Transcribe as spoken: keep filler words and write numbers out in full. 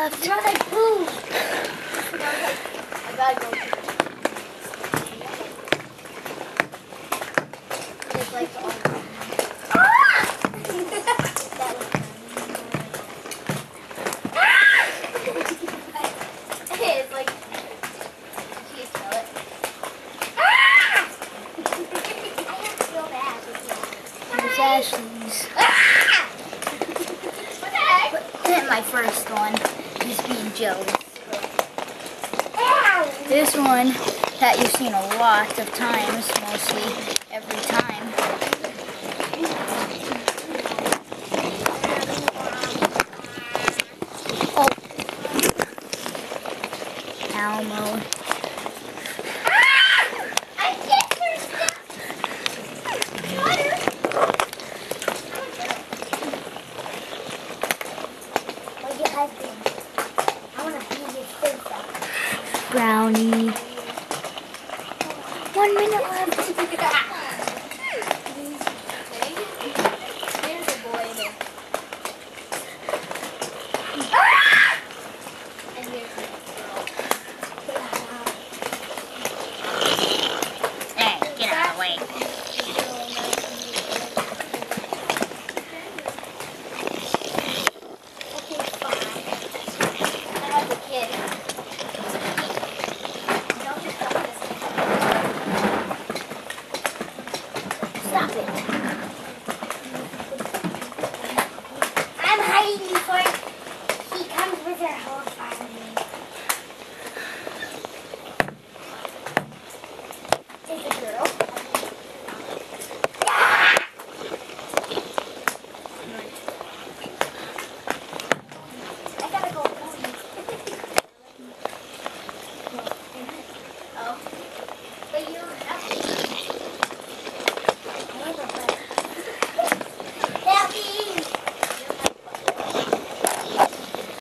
left. You know, like, boom. I gotta go. It's like, ah! It's like, can you smell it? Ah! I feel bad. There's Ashley's. Ah! What the heck? My first one is being jealous. Ow! This one that you've seen a lot of times, mostly every time. Oh, Alamo. Ah! I can't hear water. What your husband? I want to beat his face up. Brownie. One minute left.